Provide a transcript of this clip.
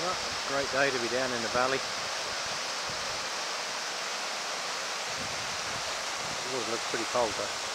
Well, great day to be down in the valley. The water looks pretty cold though.